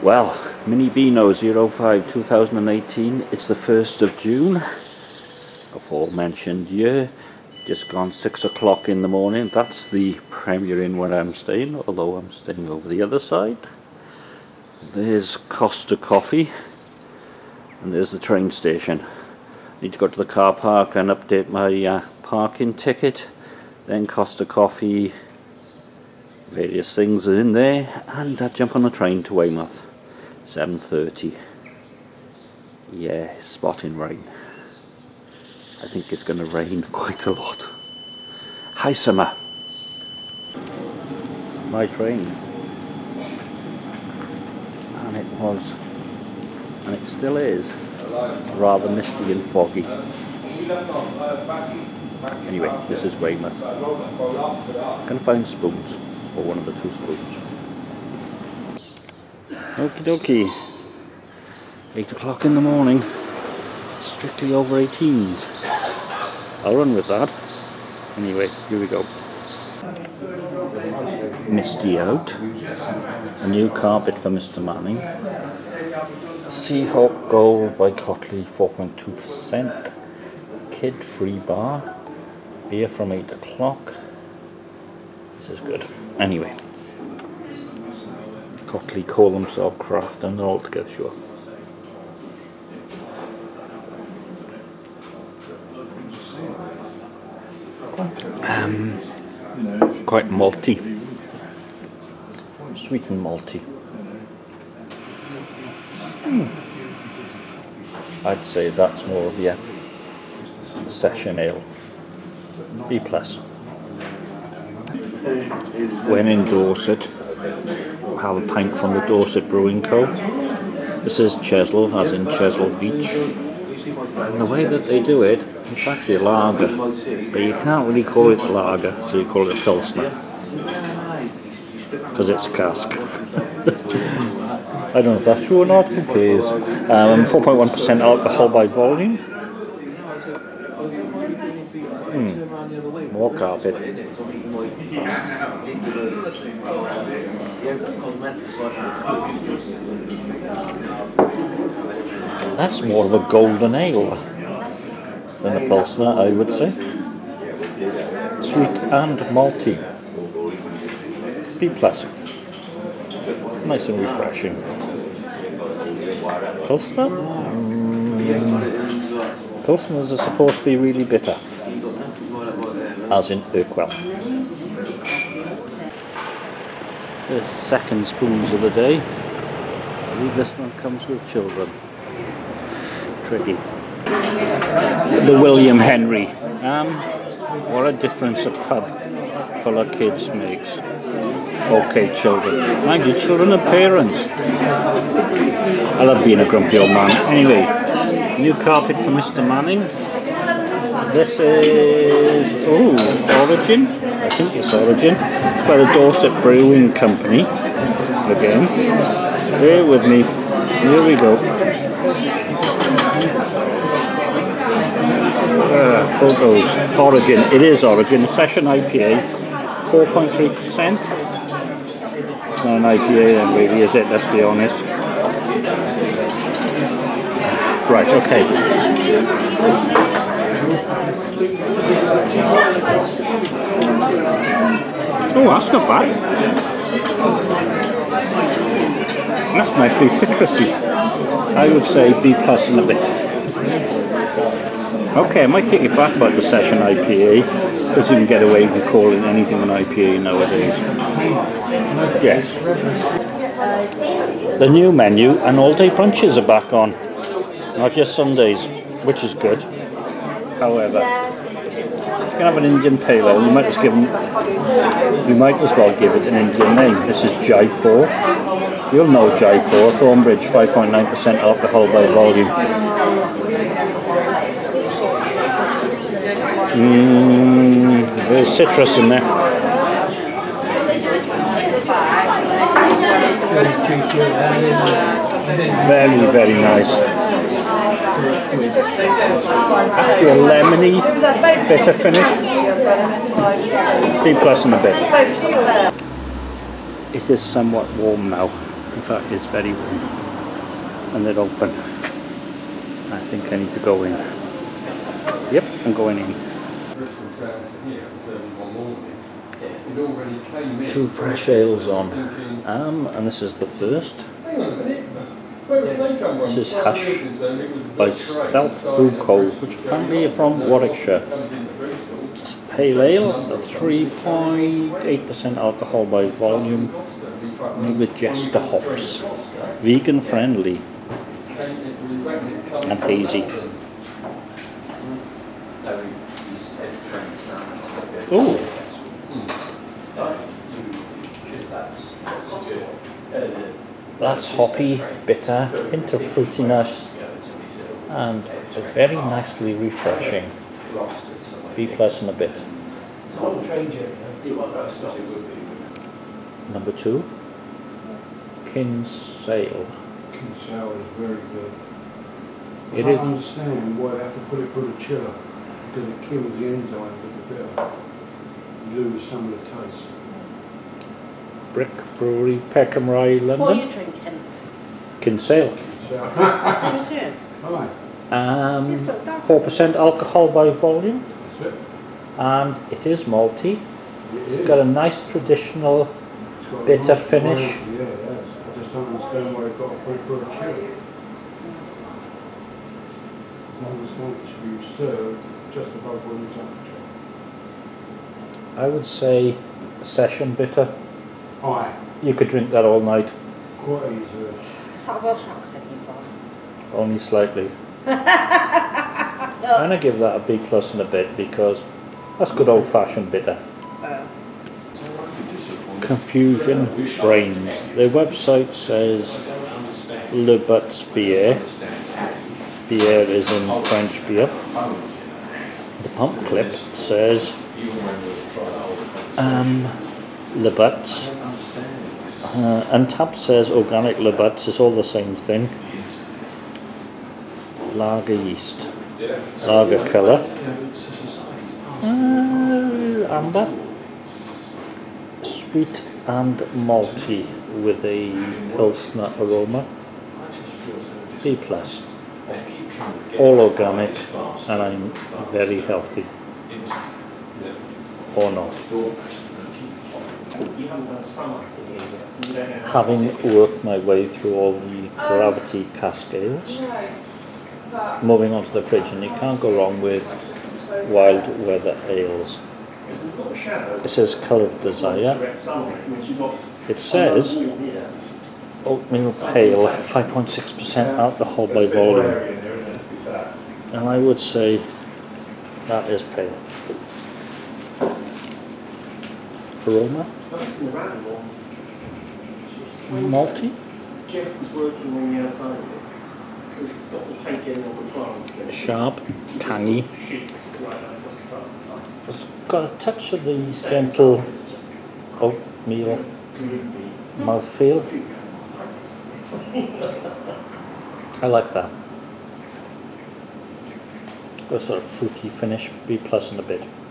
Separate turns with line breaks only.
Well, Mini Beano 05 2018, it's the 1st of June, aforementioned year, just gone 6 o'clock in the morning. That's the Premier Inn where I'm staying, although I'm staying over the other side. There's Costa Coffee, and there's the train station. Need to go to the car park and update my parking ticket, then Costa Coffee, various things are in there, and jump on the train to Weymouth. 7:30. Yeah, spotting rain. I think it's going to rain quite a lot. Hi summer. My train. And it was, and it still is, rather misty and foggy. Anyway, this is Weymouth. I'm going to find spoons, or one of the two spoons. Okie dokie, 8 o'clock in the morning, strictly over 18s. I'll run with that. Anyway, here we go. Misty out, a new carpet for Mr. Manning, Seahawk Gold by Cotley 4.2%, kid free bar, beer from 8 o'clock. This is good. Anyway. Cotley call themselves craft and they're all together, sure. Quite malty, sweet and malty. I'd say that's more of the session ale. B+. When in Dorset, have a pint from the Dorset Brewing Co. This is Chesil, as in Chesil Beach. And the way that they do it, it's actually a lager, but you can't really call it a lager, so you call it a Pilsner, because it's cask. I don't know if that's true or not, who cares. 4.1% alcohol by volume. More carpet. That's more of a golden ale than a Pilsner, I would say. Sweet and malty. B+. Nice and refreshing. Pilsner? Pilsners are supposed to be really bitter. As in Urquell. The second spoons of the day. I believe this one comes with children. Tricky. The William Henry. What a difference a pub full of kids makes. Okay, children. Mind you, children are parents. I love being a grumpy old man. Anyway, new carpet for Mr. Manning. This is, Origin. I think it's Origin. It's by the Dorset Brewing Company. Again. Bear with me. Here we go. Photos. Origin. It is Origin. Session IPA. 4.3%. It's not an IPA then really, is it? Let's be honest. Right, okay. Oh, that's not bad. That's nicely citrusy. I would say B+ and a bit. Okay, I might take it back about the Session IPA, because you can get away with calling anything an IPA nowadays. Yes. The new menu and all-day brunches are back on. Not just Sundays, which is good. However, if you can have an Indian Pale Ale, you might as well give it an Indian name. This is Jaipur. You'll know Jaipur, Thornbridge, 5.9% alcohol by volume. There's citrus in there. Very, very nice. Actually a lemony, bitter finish. B+ and a bit. It is somewhat warm now. In fact, it's very warm. And they're open. I think I need to go in. Yep, I'm going in. Two fresh ales on. And this is the first. This is Hash by Stealth Brew Co, which apparently are from Warwickshire. It's pale ale, 3.8% alcohol by volume, made with Jester hops. Vegan friendly and hazy. Ooh. That's hoppy, bitter, hint of fruitiness, and very nicely refreshing. B+ and a bit. Number 2, Kinsale.
Kinsale is very good. I
It
can't
is.
understand why they have to put it through the chiller, because it kills the enzymes of the bitter. You lose some of the taste.
Brick Brewery, Peckham Rye, London.
What are you drinking?
Kinsale.
Kinsale.
Same as you.
Right.
4% alcohol by volume,
That's it.
and it is malty.
It
It's
is.
got a nice traditional
It's got a
bitter
nice
finish.
flavour. Yeah, it has. I just don't understand why they've got to put it through a chiller. I understand it should be served just above room temperature.
I would say a session bitter.
Aye,
You could drink that all night,
quite easily.
Is that a Welsh accent you've got?
only slightly. And I give that a B+ and a bit because that's good old fashioned bitter. Confusion Brains. Their website says Le But's beer. Beer is in French beer. The pump clip says Le But's. Untapped says organic Le But's. It's all the same thing. Lager yeast. Lager colour. Amber. Sweet and malty with a Pilsner aroma. B+. All organic, and I'm very healthy. Or not. Having worked my way through all the gravity cascades, moving on to the fridge, and you can't go wrong with Wild Weather ales. It says Colour of Desire. It says oatmeal pale, 5.6% alcohol by volume. And I would say that is pale. Aroma? Malty?
Jeff was working on the outside of it to stop the paint getting on the plants.
Sharp, tangy.
Sheets right across the front.
It's got a touch of the gentle oatmeal mouthfeel. I like that. Got a sort of fruity finish, B+ and a bit.